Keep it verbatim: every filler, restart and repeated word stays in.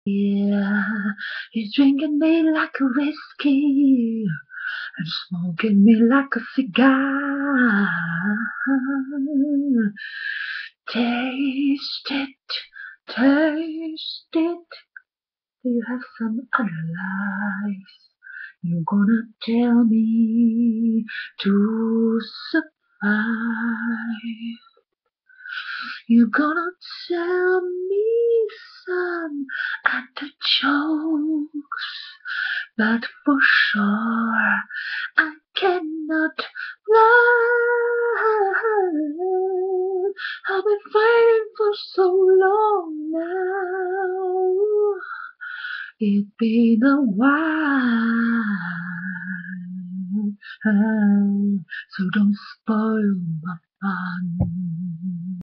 Yeah, you're drinking me like a whiskey and smoking me like a cigar. Taste it, taste it. Do you have some other lies you're gonna tell me to survive? You're gonna tell me some antichokes, but for sure I cannot lie. I've been waiting for so long now. It's been a while, so don't spoil my fun.